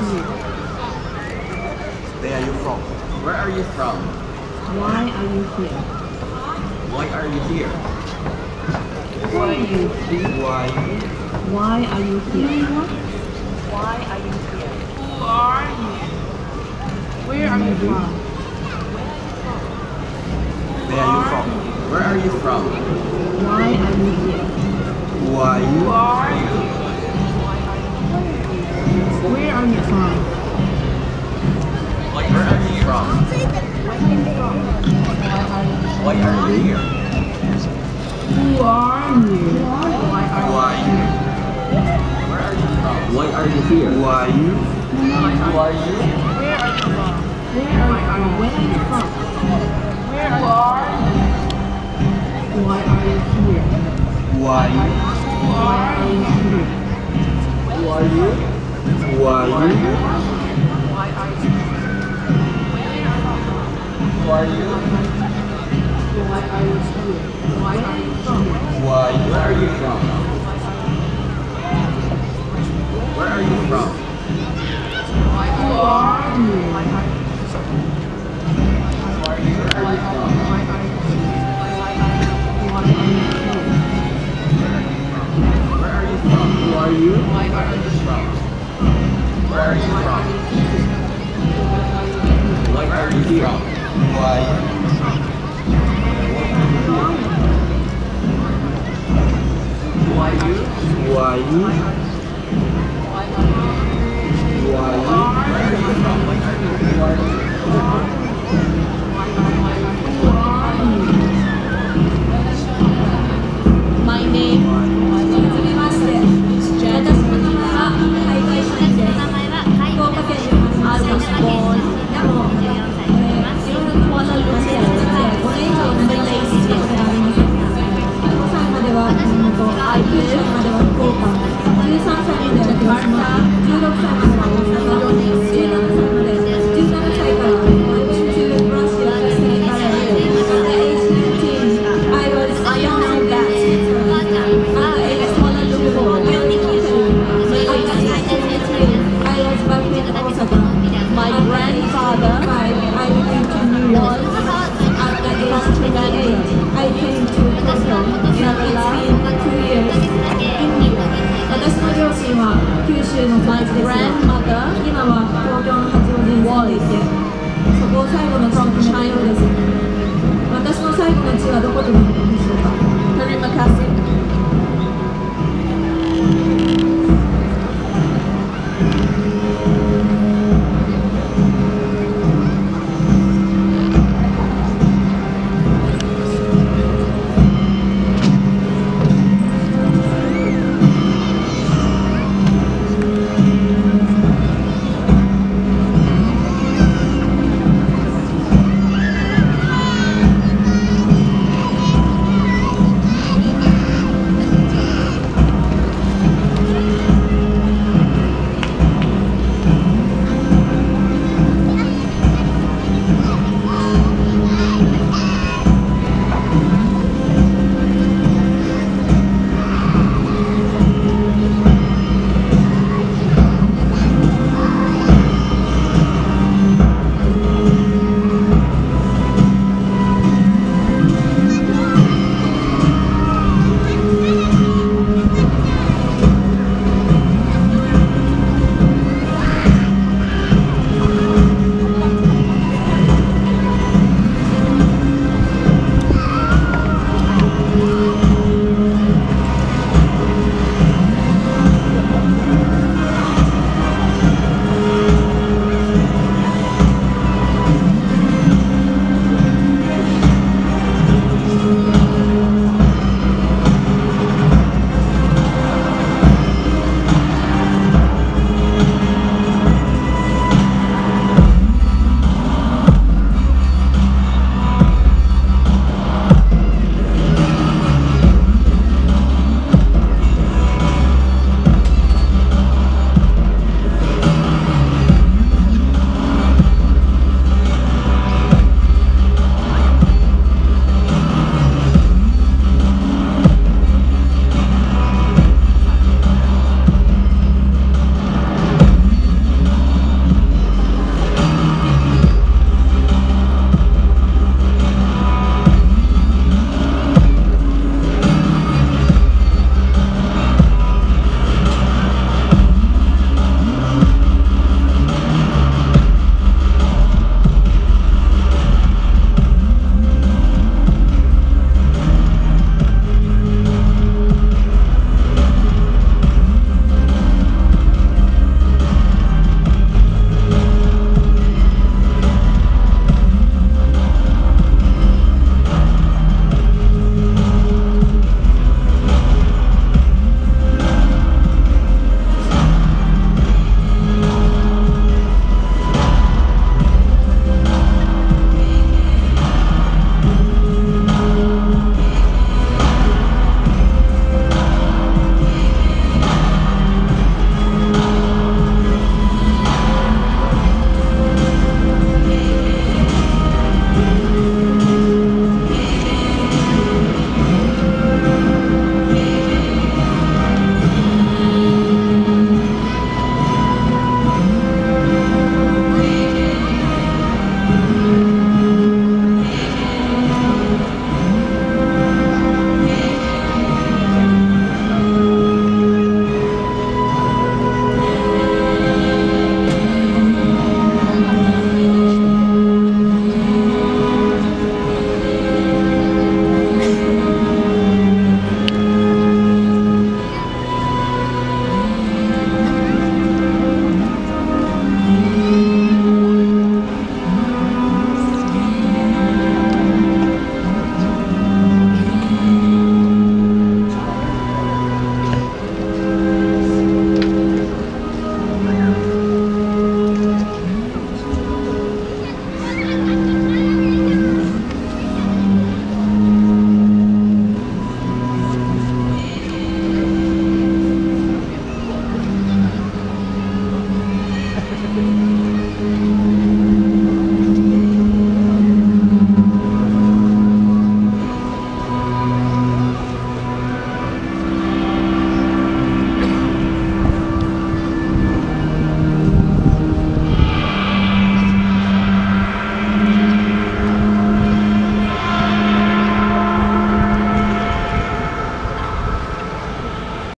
here? Where are you from? Where are you from? Why are you here? Why are you here? Who are you? Why? Why are you here? Why are you here? Who are you? Where are you from? Where are you from? Where are you from? Why are you here? Who are Who you? are you? Where are you from? Where are you from? Why are you here? Who are you? Why Who are are you? Where are you from? Why are you here? Who are you? Who are you? Where are you from? Where are you from? Where are you? Why are you here? Who are you? Why are you here? Who are you? Who are you? Why are you here? Who are you? Why are you here? Why are you from? Who are you? Where are you from? Where are you from? Who are you? Where are you from? Why are you here? Why are you here? Where are you from? Who are you? Why are you From? Where are you from? Why are you here? Who are you? Who are you? Who are you? Who are you? Where are you from? Who are you? My name is Jen. I was born in Kuala Lumpur, Malaysia. I live in Jakarta, I am now back in Kuala Lumpur, my grandfather was at the age of 28. I came to Tokyo in the last 2 years. 私の両親は九州の育ちですが、今は東京の八王子に住んでいて、そこを最後の地と決めたようです。私の最後の地はどことなのか